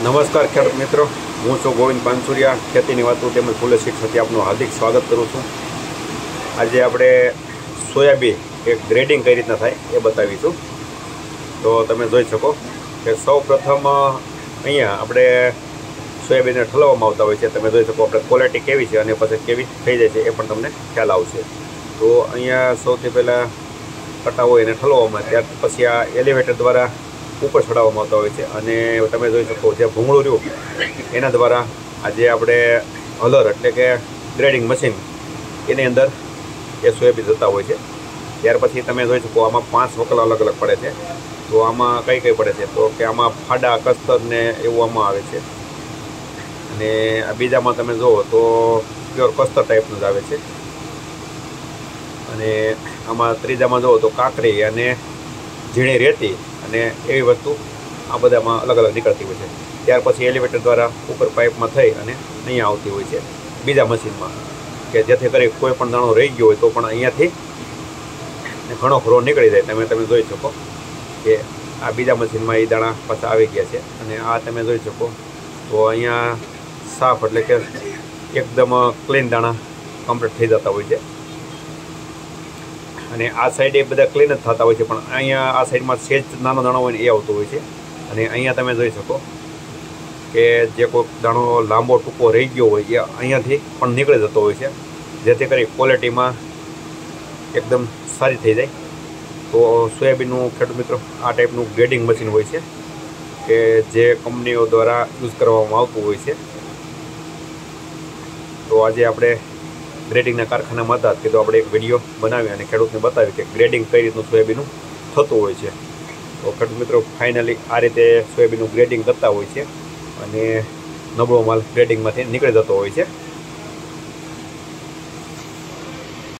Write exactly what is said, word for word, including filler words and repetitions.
નમસ્કાર ખેડૂત મિત્રો, હું છું ગોવિંદ પાનસુરિયા. ખેતીની વાતો તેમજ ફૂલે શિક્ષણથી આપનું હાર્દિક સ્વાગત કરું છું. આજે આપણે સોયાબીન એક ગ્રેડિંગ કઈ રીતના થાય એ બતાવીશું. તો તમે જોઈ શકો કે સૌ પ્રથમ અહીંયા આપણે સોયાબીનને ઠલવવામાં આવતા હોય છે. તમે જોઈ શકો આપણે ક્વોલિટી કેવી છે અને પછી કેવી થઈ જાય છે એ પણ તમને ખ્યાલ આવશે. તો અહીંયા સૌથી પહેલાં કટા હોય એને ઠલવવામાં, ત્યાર પછી આ એલિવેટર દ્વારા ઉપર ચડાવવામાં આવતા હોય છે. અને તમે જોઈ શકો જે ભૂંગળું રહ્યું એના દ્વારા આજે આપણે હલર એટલે કે ગ્રેડિંગ મશીન એની અંદર એ સોયાબીન જતા હોય છે. ત્યાર પછી તમે જોઈ શકો આમાં પાંચ વકલા અલગ અલગ પડે છે. તો આમાં કઈ કઈ પડે છે તો કે આમાં ફાડા કસ્તર ને એવું આમાં આવે છે. અને આ બીજામાં તમે જુઓ તો પ્યોર કસ્તર ટાઈપનું જ આવે છે. અને આમાં ત્રીજામાં જુઓ તો કાંકરી અને ઝીણી રેતી અને એવી વસ્તુ આ બધામાં અલગ અલગ નીકળતી હોય છે. ત્યાર પછી એલિવેટર દ્વારા ઉપર પાઇપમાં થઈ અને અહીંયા આવતી હોય છે બીજા મશીનમાં, કે જેથી કરી કોઈ પણ દાણો રહી ગયો હોય તો પણ અહીંયાથી ઘણો ખરો નીકળી જાય. તમે તમે જોઈ શકો કે આ બીજા મશીનમાં એ દાણા પાછા આવી ગયા છે. અને આ તમે જોઈ શકો તો અહીંયા સાફ એટલે કે એકદમ ક્લીન દાણા કમ્પ્લીટ થઈ જતા હોય છે. અને આ સાઈડ એ બધા ક્લીન જ થતા હોય છે, પણ અહીંયા આ સાઈડમાં સેજ નાનો દાણો હોય ને એ આવતો હોય છે. અને અહીંયા તમે જોઈ શકો કે જે કોઈ દાણો લાંબો ટૂંકો રહી ગયો હોય એ અહીંયાથી પણ નીકળી જતો હોય છે, જેથી કરી ક્વોલિટીમાં એકદમ સારી થઈ જાય. તો સોયાબીનનું ખેડૂત મિત્રો આ ટાઈપનું ગ્રેડિંગ મશીન હોય છે કે જે કંપનીઓ દ્વારા યુઝ કરવામાં આવતું હોય છે. તો આજે આપણે ગ્રેડિંગના કારખાનામાં હતા કે તો આપણે એક વિડીયો બનાવી અને ખેડૂતને બતાવી કે ગ્રેડિંગ કઈ રીતનું સોયાબીનનું થતું હોય છે. તો ખેડૂત મિત્રો ફાઇનલી આ રીતે સોયાબીનનું ગ્રેડિંગ કરતા હોય છે અને નબળો માલ ગ્રેડિંગમાંથી નીકળી જતો હોય છે.